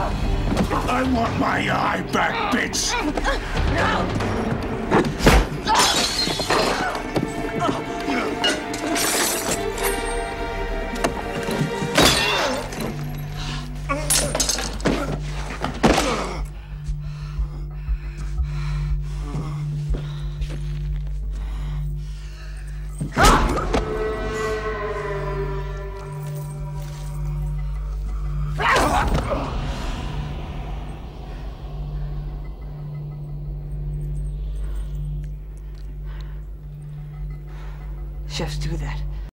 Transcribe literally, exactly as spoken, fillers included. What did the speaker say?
I want my eye back, bitch! Chefs do that.